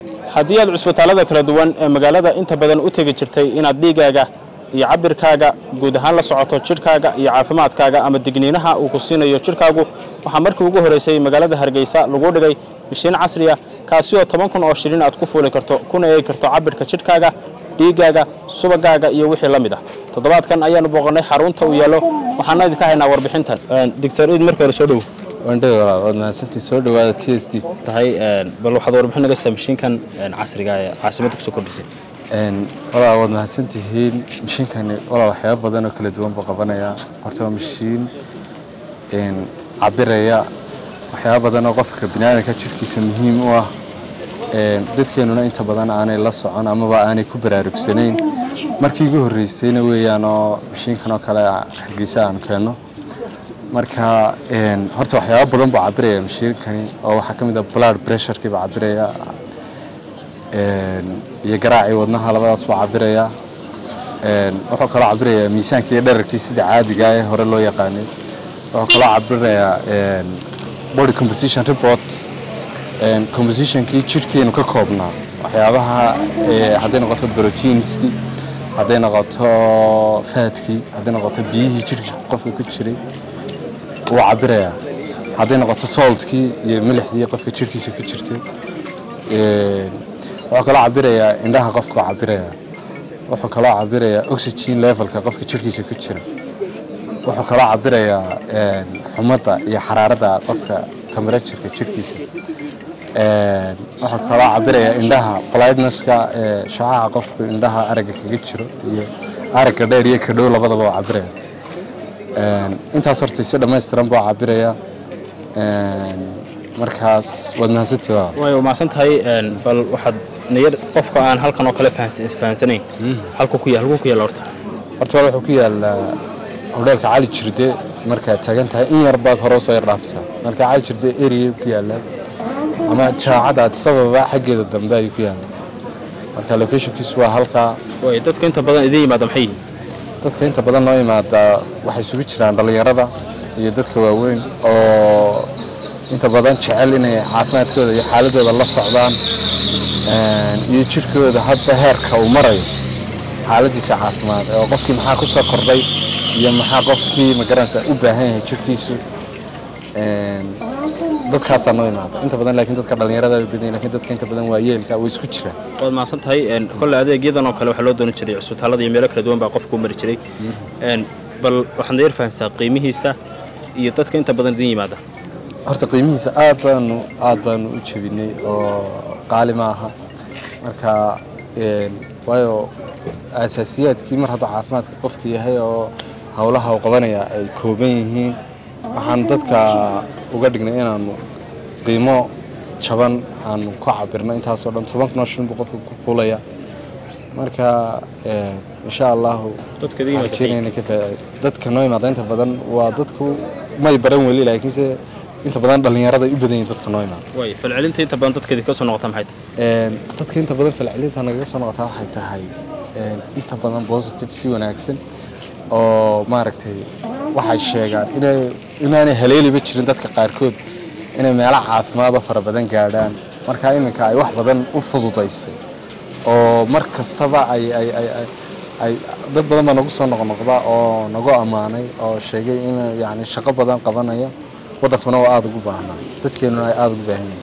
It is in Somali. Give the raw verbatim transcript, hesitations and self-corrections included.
haddii aad cusbitaalada kala duwan ee magaalada inta badan u tagi jirtay inaad dhiigaaga iyo cabirkaaga guud ahaan la socoto jirkaaga iyo caafimaadkaaga ama digniinaha uu ku siinayo jirkaagu waxa markii ugu horeysay magaalada Hargeysa lagu dhigay mishiin casri ah kaasi oo toban kun oo shilin aad ku fuuli karto kuna eegi karto cabirka jirkaaga dhiigaaga subagaaga iyo wixii la mid ah toddobaadkan ayaanu booqanay xarunta u yeelo waxaana idinka haynaa warbixintan doctor Eid markii hore soo dhaw wandada walaal maasantii soo dhawaada T S T tahay bal waxaad warbixin naga siisay mishiinkan casriga ah ee caasimada ku soo kordhisay een walaal waad maasantihiin mishiinkan walaal waxyaabo badan oo kala duwan buu qabanayaa horta waa mishiin een cabiraya waxyaabo badan oo qofka bini'aadamka jirkiisa muhiim u ah een dadkeenuna inta badan aanay la socon ama ba aanay ku baraarugsanayn markii ugu horeysayna weeyaan oo mishiinkan oo kale Hargeysa aan keeno marka een horta waxyaabo badan buu cabiraya mishiinkani oo waxa kamid ah blood pressure-kii buu cabiraya een iyo garaaci wadnaha labadaas buu cabiraya een wuxuu kala cabiraya miisaanka iyo dhererkiisa sida caadiga ah hore loo yaqaanay wuxuu kala cabiraya een body composition report een composition-kii jirkeenu ka koobnaa waxyaabaha ee haddii noqoto proteinski haddii noqoto fat-kii haddii noqoto biyihii jirka qofka ku jiray wuu cabiraya haddii noqoto salt-kii iyo milixdii qofka jirkiisa ku jirtay ee wuxuu kala cabiraya indhaha qofka cabiraya wuxuu kala cabiraya oxygen level-ka qofka jirkiisa ku jira wuxuu kala cabiraya een xumada iyo xaraarada qofka temperature-ka jirkiisa een wuxuu kala cabiraya indhaha blindness-ka ee shaaca qofka indhaha aragga kaga jiro iyo aragga dheer iyo kadhow labadaba waa cabiraya een intaas horta si dhameystiran buu cabiraya een markaas wad mahadsantahay way maasan tahay een bal waxaad niyad qofka aan halkan oo kale fahansanayn halku ku yaal halku ku yaal horta horta wuxuu ku yaal hodelka Cali Jirde marka tagan tahay in yar baad hore soo yar dhaafsa marka Cali Jirde area ku yaal ama jaacada sababa xageeda dambe ay ku yaal marka location-kiisu waa halka way dadka inta badan idin yimaada maxay dadka inta badan noo yimaada waxay isugu jiraan dhalinyarada iyo dadka waaweyn oo inta badan jecel inay caafimaadkooda iyo xaaladooda la socdaan een iyo jirkooda hadda heerka uu marayo xaaladiisa caafimaad oo qofkii maxaa ku soo kordhay iyo maxaa qofkii ma garanaysa u baahan yahay jirkiisu een dadkaas aan noo yimaada inta badan laakiin dadka dhalinyarada ay badan laakiin dadka inta badan waa yeelka way isku jiraan waad maasan tahay een kulli adeegyadan oo kale waxa loo doon jiray cusbitaalada iyo meelo kala duwan baa qofku mari jiray een bal waxaan deer fahansaa qiimihiisa iyo dadka inta badan idin yimaada horta qiimihiisa aad baan aad baan u jabinay oo qaali ma aha marka een waayo asaasiyaadkii mar hadda caafimaadka qofka yahay oo hawlaha uu qabanaya ay kooban yihiin waxaan dadka uga dhignay inaanu qiimo jaban aan ku cabirno intaas oo dhan toban kun oo shilin buu qofka ku fuulaya marka ee insha Allah dadka idin yimaada dadka noo yimaada inta badan waa dadku may baran wali laakiinse inta badan dhalinyarada u badan yihiin dadka noo yimaada way falcelinta inta badan dadka ka soo noqota maxay een dadka inta badan falcelinta naga soo noqota waxay tahay een inta badan positive si wanaagsan oo maaragtay waxay sheegaan inay inaanay haleeliba jirin dadka qaarkood inay meelaha caafimaad fara badan gaadhaan marka iminka ay wax badan u fududaysay oo mar kastaba ay ay ay ay dad badan baa nagu soo noqnoqda oo nagu amaanay oo sheegay in yaani shaqo badan qabanaya wadankuna waa aad ugu baahnaa dadkeenu ay aad ugu baahan yihiin